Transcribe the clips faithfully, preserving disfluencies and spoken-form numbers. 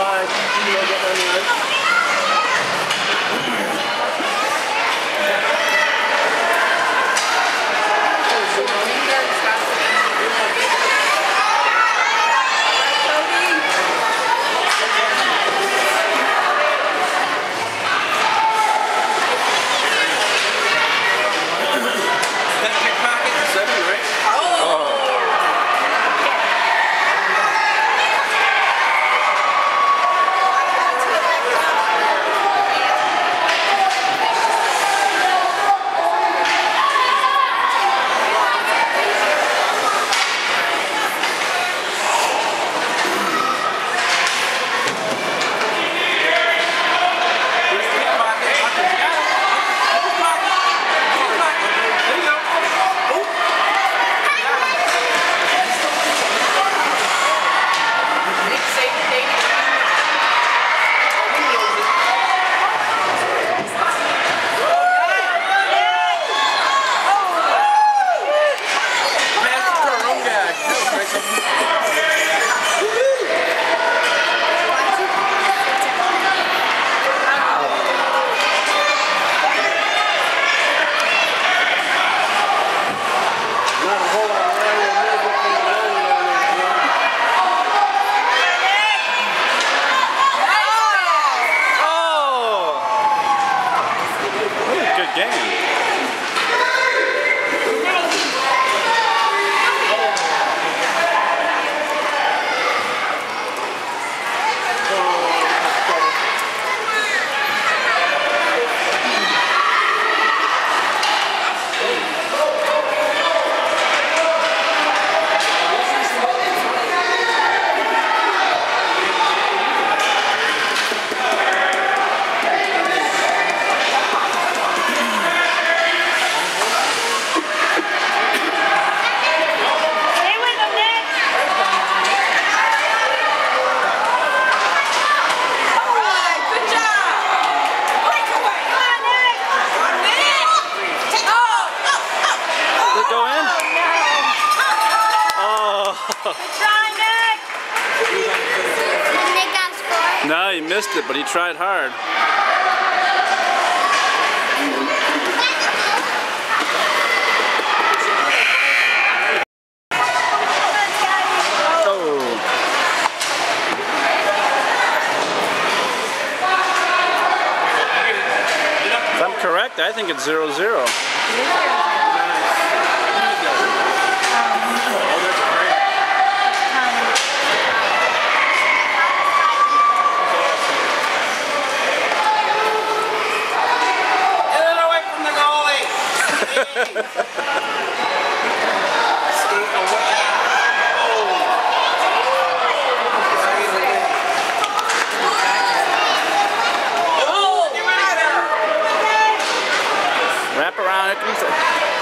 five. You know, get on the ice. No, he missed it, but he tried hard. Oh. If I'm correct, I think it's zero zero. Wrap around it.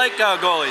strikeout goalie.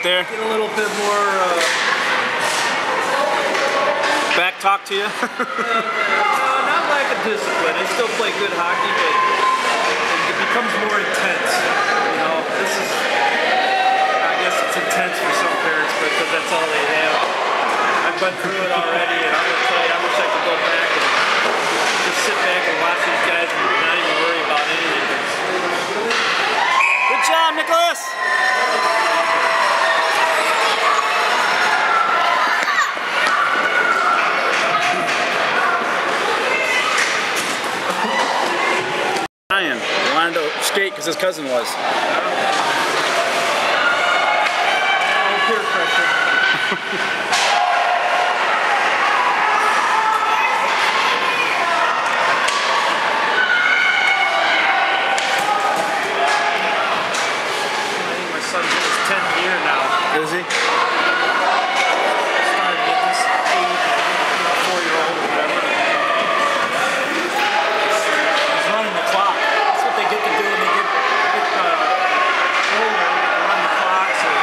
there. Get a little bit more uh, Back talk to you. uh, not lack of discipline. I still play good hockey, but it becomes more intense. You know, this is, I guess it's intense for some parents, but because that's all they have. I've been through it already, and I'm gonna tell you, I wish I could go back and just sit back and watch these guys and not even worry about anything. Good job, Nicholas. Ryan wanted to skate because his cousin was. Oh, peer pressure. Son's in his tenth year now. Is he? Started at this age, four-year-old or whatever. He's running the clock. That's what they get to do when they get, get uh, older. They get to run the clocks. And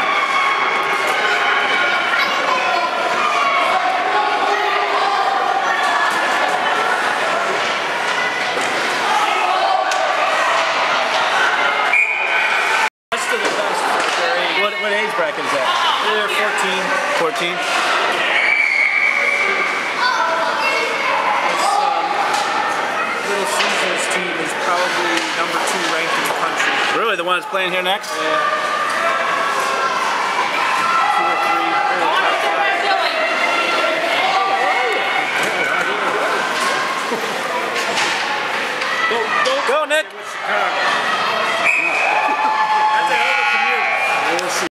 best of the best. What, what age bracket is that? They're fourteen. fourteen? This um, Little Caesars team is probably number two ranked in the country. Really? The one that's playing here next? Yeah. Two or three. They're the top five. Go, go, Go, Nick! That's a hell of a commute. We'll see.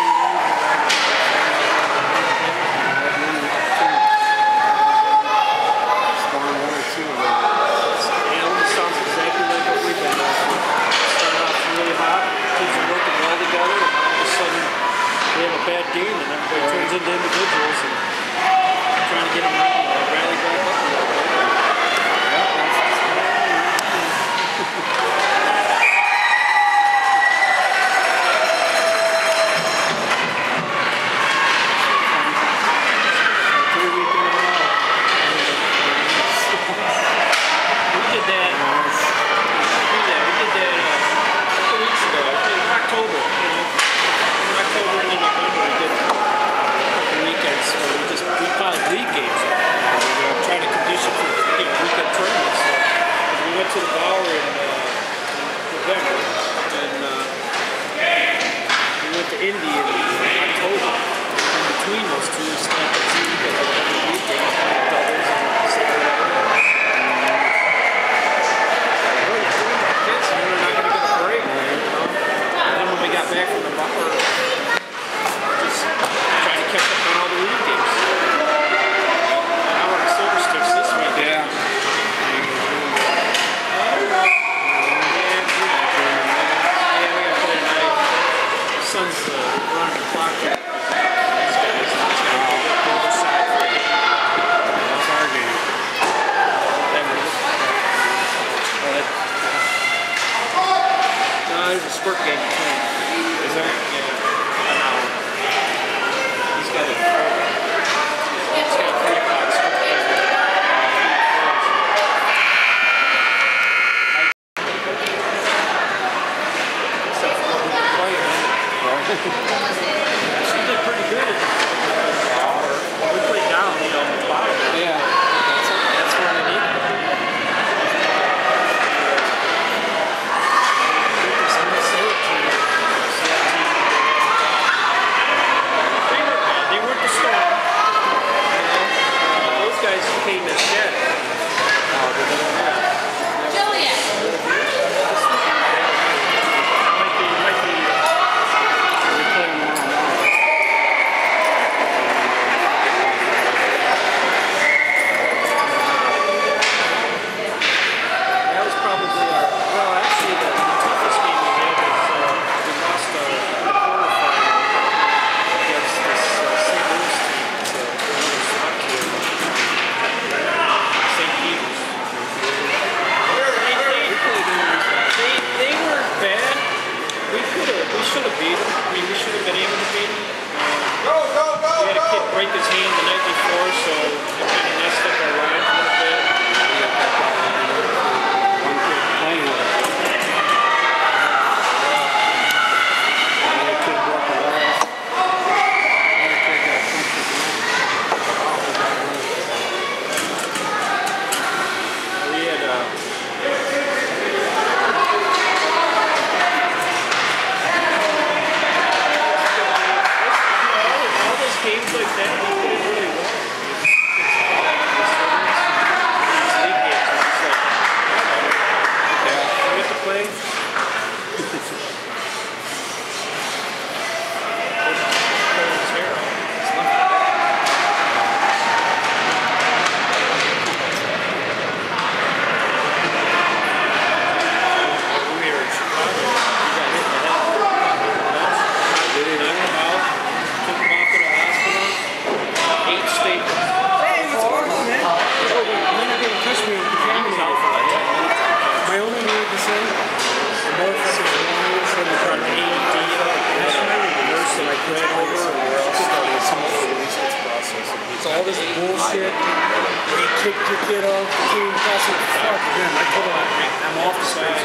Spawn one or two of them. It almost sounds exactly like what we've been doing. Starting off really hot, kids are working well together, and all of a sudden they have a bad game, and everybody turns into individuals and trying to get them you know, rally back up a little bit. Three week in a row. We did that. We did that. We did that uh, a couple weeks ago. In October. You know, in October and in November we did a couple weekends where we just we call it league games. He kicked your kid off the team. I said, fuck him. I told him I'm off the stage.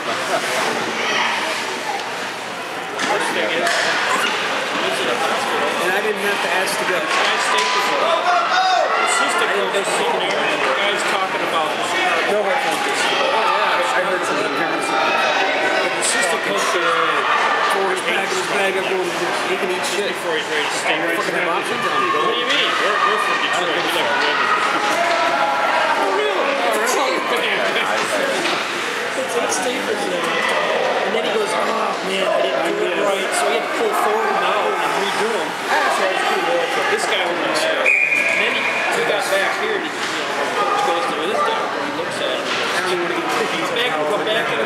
And I didn't have to ask to go. Guy's steak was Cystic focus in there, and the guy's talking about No heart focus. Oh, yeah. I heard some of the parents. But the cystic focus, for his bag, his bag, everyone, he can eat shit. before he's ready to stay. Fucking have options. What do you mean? We're, we're from Detroit. We never read it. It's eight staples in it. And then he goes, oh man, I didn't do it right. So he had to pull forward now and redo them. This guy was uh, and then he, he got back here and he, you know, coach goes to his doctor, he looks at him, he's back, come back and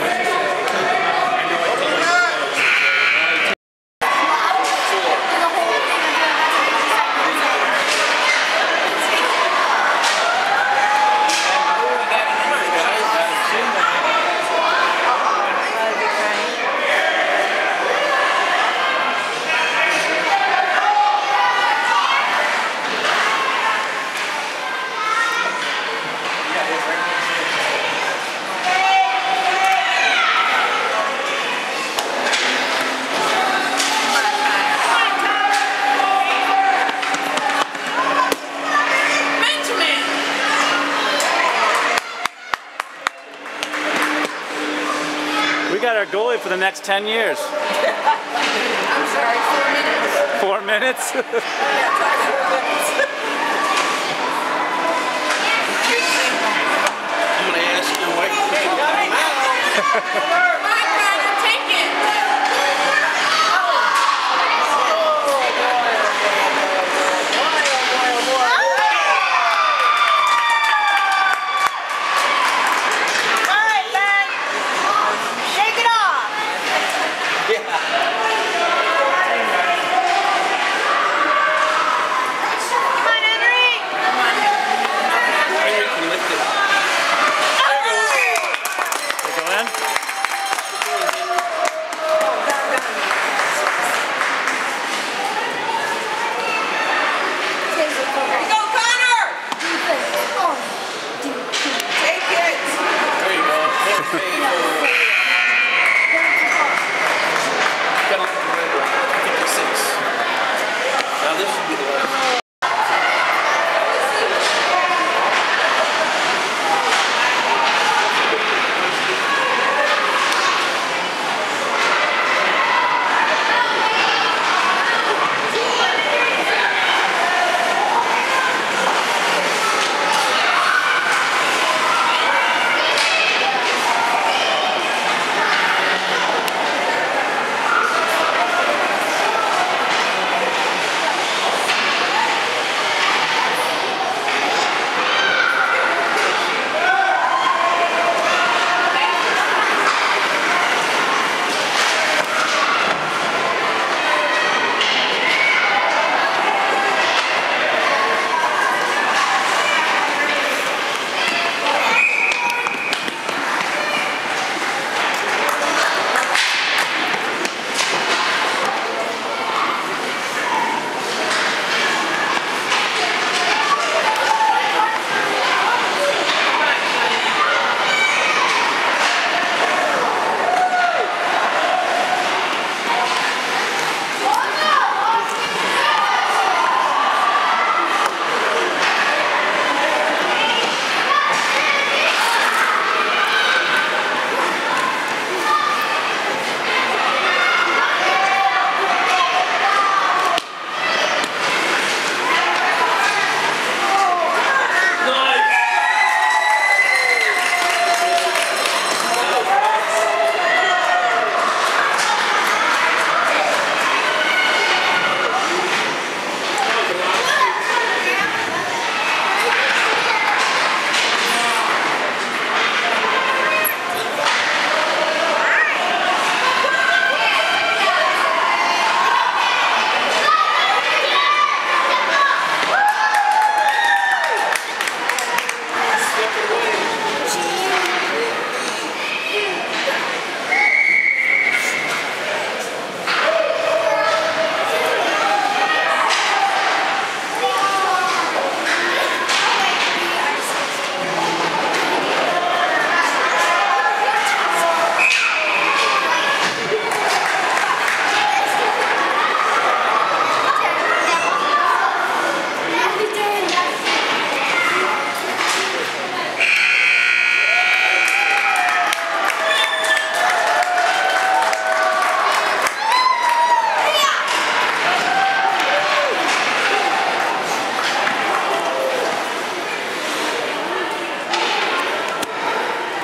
We got our goalie for the next ten years. I'm sorry, four minutes. Four minutes? Yeah, try four minutes. I'm going to ask your wife to put My God, take it. All right, man. Shake it off. Come on, Henry. Henry can lift it. We go in?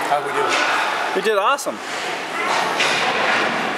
How we do? You did awesome.